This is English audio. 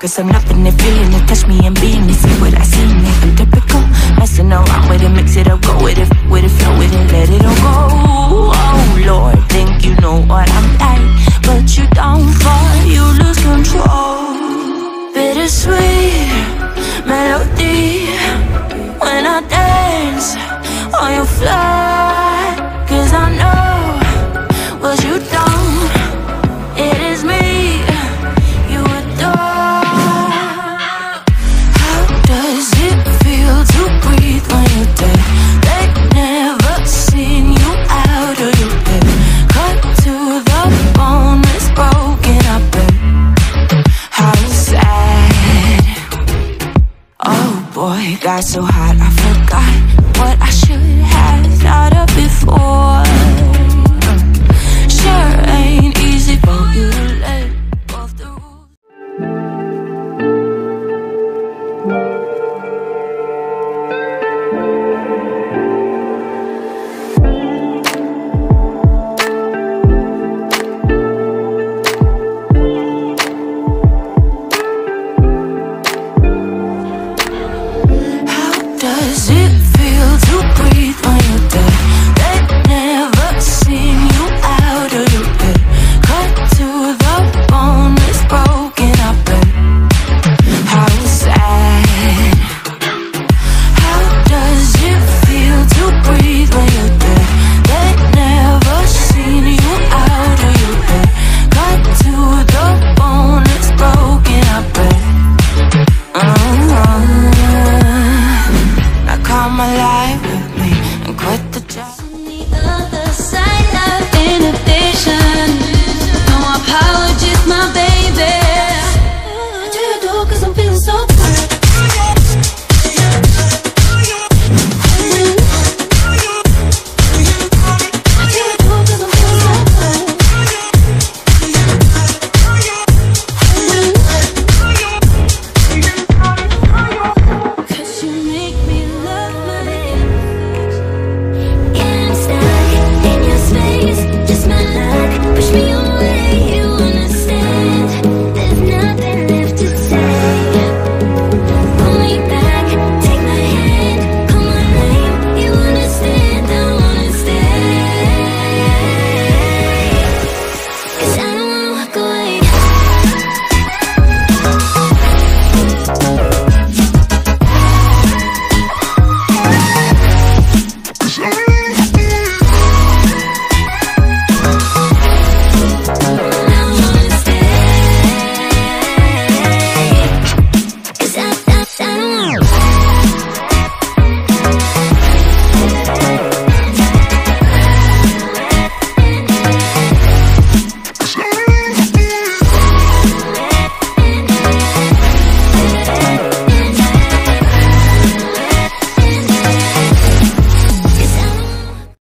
'cause I'm loving it, feeling it, touch me and being it. See what I see in it, I'm typical. Messing around with it, mix it up, go with it, flow with it, let it all go. Oh Lord, think you know what I'm like, but you don't fall, you lose control. Bittersweet melody when I dance on your fly, 'cause I know what you don't, it is me you adore. How does it feel to breathe when you're dead? They never seen you out of your bed. Cut to the bone, it's broken, I bet. How sad. Oh boy, got so hot I forgot what I should have thought of before.